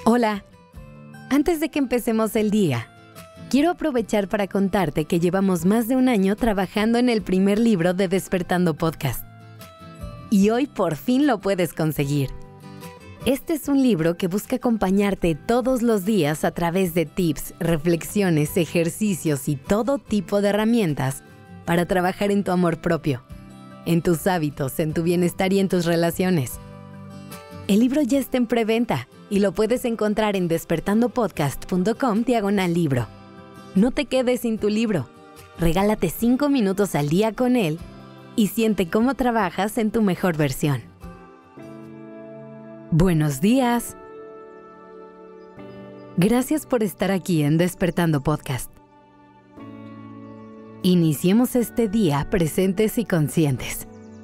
Hola, antes de que empecemos el día, quiero aprovechar para contarte que llevamos más de un año trabajando en el primer libro de Despertando Podcast. Y hoy por fin lo puedes conseguir. Este es un libro que busca acompañarte todos los días a través de tips, reflexiones, ejercicios y todo tipo de herramientas para trabajar en tu amor propio, en tus hábitos, en tu bienestar y en tus relaciones. El libro ya está en preventa y lo puedes encontrar en despertandopodcast.com/libro. No te quedes sin tu libro. Regálate 5 minutos al día con él y siente cómo trabajas en tu mejor versión. Buenos días. Gracias por estar aquí en Despertando Podcast. Iniciemos este día presentes y conscientes.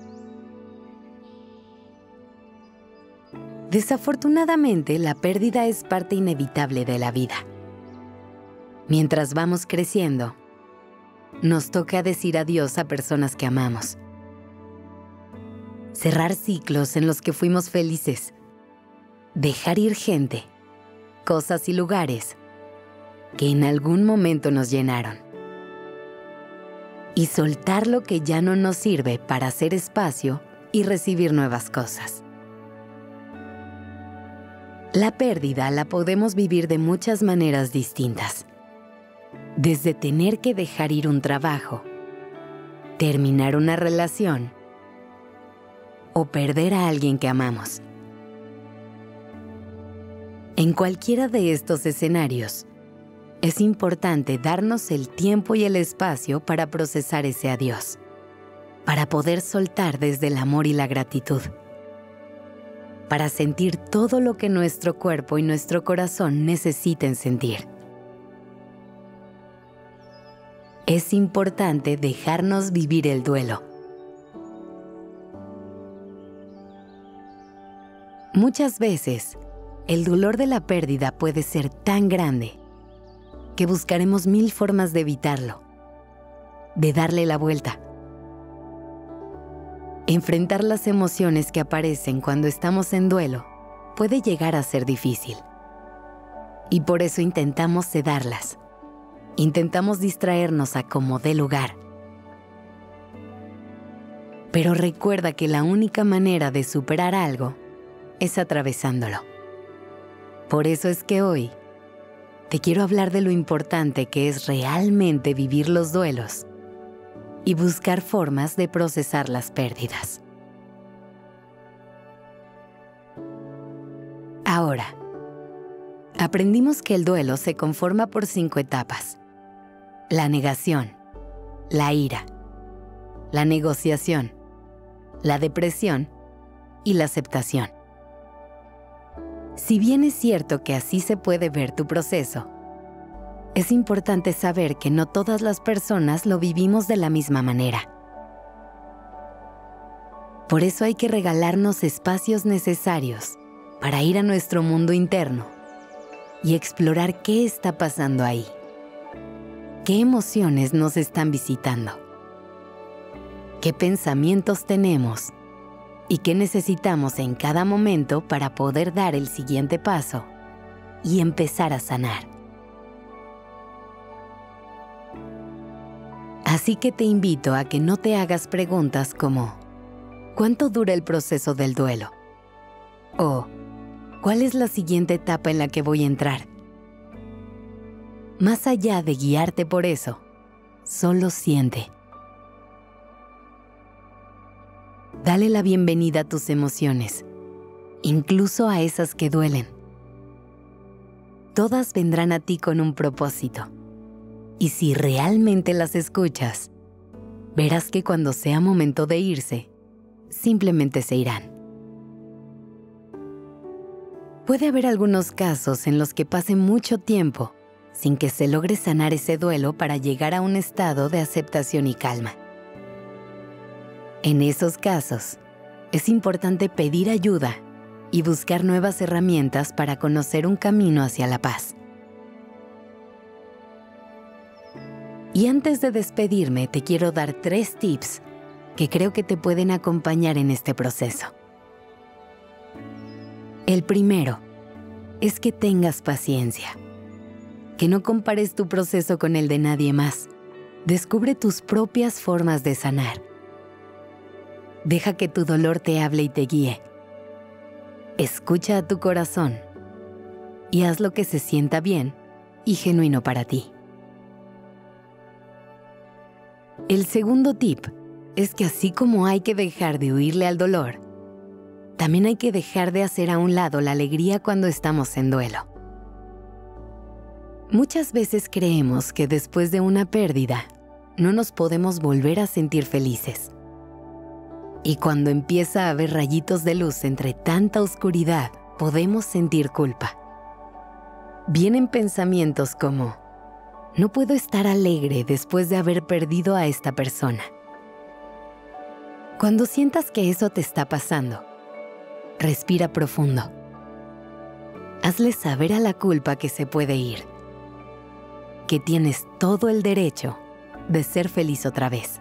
Desafortunadamente, la pérdida es parte inevitable de la vida. Mientras vamos creciendo, nos toca decir adiós a personas que amamos. Cerrar ciclos en los que fuimos felices. Dejar ir gente, cosas y lugares que en algún momento nos llenaron. Y soltar lo que ya no nos sirve para hacer espacio y recibir nuevas cosas. La pérdida la podemos vivir de muchas maneras distintas. Desde tener que dejar ir un trabajo, terminar una relación o perder a alguien que amamos. En cualquiera de estos escenarios, es importante darnos el tiempo y el espacio para procesar ese adiós, para poder soltar desde el amor y la gratitud, para sentir todo lo que nuestro cuerpo y nuestro corazón necesiten sentir. Es importante dejarnos vivir el duelo. Muchas veces, el dolor de la pérdida puede ser tan grande que buscaremos 1000 formas de evitarlo, de darle la vuelta. Enfrentar las emociones que aparecen cuando estamos en duelo puede llegar a ser difícil. Y por eso intentamos sedarlas. Intentamos distraernos a como dé lugar. Pero recuerda que la única manera de superar algo es atravesándolo. Por eso es que hoy te quiero hablar de lo importante que es realmente vivir los duelos y buscar formas de procesar las pérdidas. Ahora, aprendimos que el duelo se conforma por 5 etapas: la negación, la ira, la negociación, la depresión y la aceptación. Si bien es cierto que así se puede ver tu proceso, es importante saber que no todas las personas lo vivimos de la misma manera. Por eso hay que regalarnos espacios necesarios para ir a nuestro mundo interno y explorar qué está pasando ahí. ¿Qué emociones nos están visitando? ¿Qué pensamientos tenemos? ¿Y qué necesitamos en cada momento para poder dar el siguiente paso y empezar a sanar? Así que te invito a que no te hagas preguntas como ¿cuánto dura el proceso del duelo? O ¿cuál es la siguiente etapa en la que voy a entrar? Más allá de guiarte por eso, solo siente. Dale la bienvenida a tus emociones, incluso a esas que duelen. Todas vendrán a ti con un propósito. Y si realmente las escuchas, verás que cuando sea momento de irse, simplemente se irán. Puede haber algunos casos en los que pase mucho tiempo sin que se logre sanar ese duelo para llegar a un estado de aceptación y calma. En esos casos, es importante pedir ayuda y buscar nuevas herramientas para conocer un camino hacia la paz. Y antes de despedirme, te quiero dar 3 tips que creo que te pueden acompañar en este proceso. El primero, es que tengas paciencia, que no compares tu proceso con el de nadie más. Descubre tus propias formas de sanar. Deja que tu dolor te hable y te guíe. Escucha a tu corazón y haz lo que se sienta bien y genuino para ti. El segundo tip es que así como hay que dejar de huirle al dolor, también hay que dejar de hacer a un lado la alegría cuando estamos en duelo. Muchas veces creemos que después de una pérdida no nos podemos volver a sentir felices. Y cuando empieza a haber rayitos de luz entre tanta oscuridad, podemos sentir culpa. Vienen pensamientos como: no puedo estar alegre después de haber perdido a esta persona. Cuando sientas que eso te está pasando, respira profundo. Hazle saber a la culpa que se puede ir, que tienes todo el derecho de ser feliz otra vez.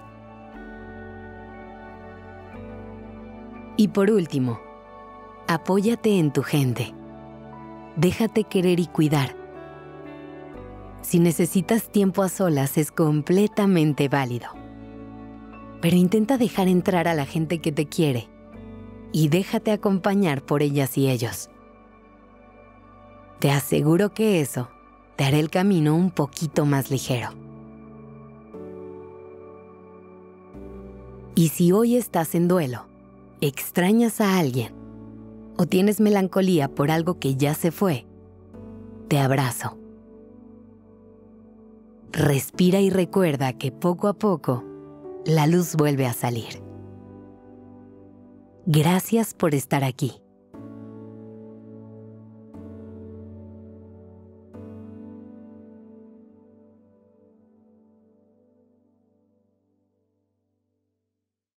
Y por último, apóyate en tu gente. Déjate querer y cuidar. Si necesitas tiempo a solas, es completamente válido. Pero intenta dejar entrar a la gente que te quiere y déjate acompañar por ellas y ellos. Te aseguro que eso te hará el camino un poquito más ligero. Y si hoy estás en duelo, extrañas a alguien o tienes melancolía por algo que ya se fue, te abrazo. Respira y recuerda que poco a poco la luz vuelve a salir. Gracias por estar aquí.